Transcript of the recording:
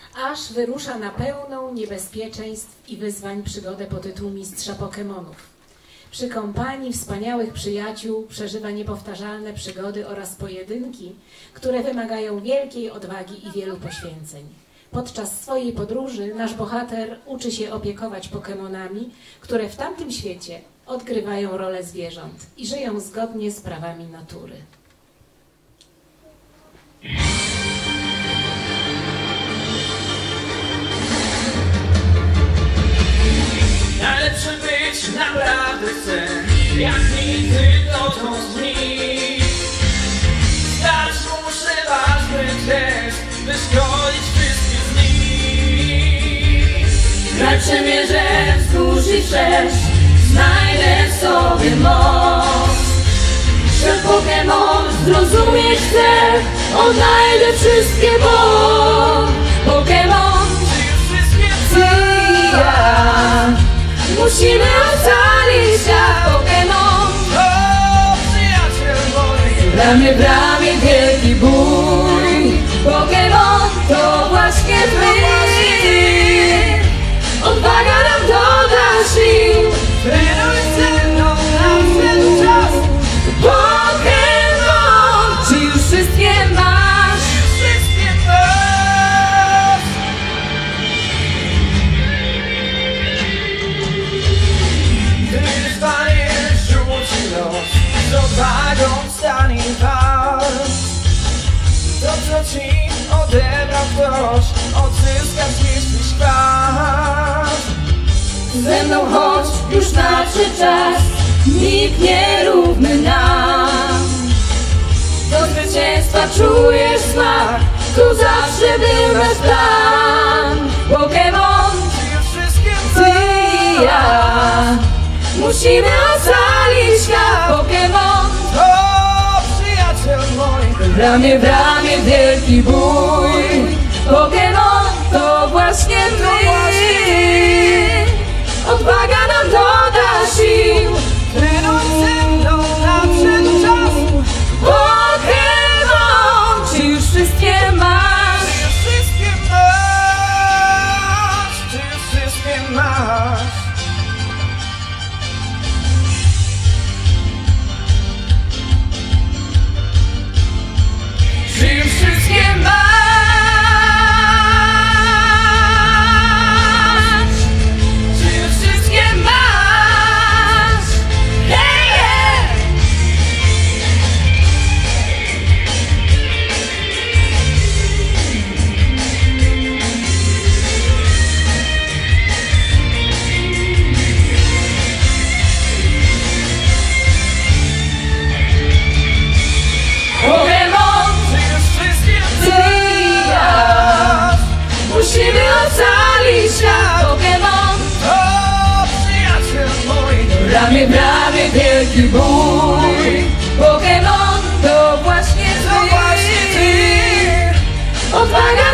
aż wyrusza na pełną niebezpieczeństw i wyzwań przygodę pod tytuł Mistrza Pokemonów. Przy kompanii wspaniałych przyjaciół przeżywa niepowtarzalne przygody oraz pojedynki, które wymagają wielkiej odwagi i wielu poświęceń. Podczas swojej podróży nasz bohater uczy się opiekować Pokemonami, które w tamtym świecie odgrywają rolę zwierząt i żyją zgodnie z prawami natury. Najlepszy być naprawdę chcę, jak nigdy dotąd dni. Zdać muszę ważny test, by szkolić wszystkie z nich. Kraj przemierzę wzdłuż i wszerz, znajdę w sobie moc. Że Pokemon zrozumieć chcę, odnajdę wszystkie, bo Pokemon, ty i ja musimy ocalić świat. Pokemon, O, przyjaciel mój, ramię w ramię wielki bój. Pokemon to właśnie my. Odwaga nam doda sił, trenuj ze mną na ten czas. Pokemon, czy już wszystkie masz? Wszystkie masz. Gdy wyzwanie rzuci los, z odwagą stanie walcz. To co ci odebrał ktoś, odzyskasz jeśli świat. Ze mną chodź, już nadszedł czas, nikt nierówny nam. Do zwycięstwa czujesz smak, tu zawsze był nasz plan. Pokemon, Czy już wszystkie ty i ja musimy ocalić świat. Pokemon, O, przyjaciel mój, ramię w ramię wielki bój. Pokemon to właśnie my. Odwaga nam doda sił, trenuj ze mną na ten czas. Pokemon, czy już wszystkie masz? Czy już wszystkie masz? Czy już wszystkie masz? Czy już wszystkie masz? Czy już wszystkie masz? Hey, yeah! Pokemon, Czy już wszystkie ty i ja musimy ocalić świat. Pokemon, O, przyjaciel mój, ramię w ramię wielki bój. Pokemon to właśnie to właśnie ty. ty. Odwaga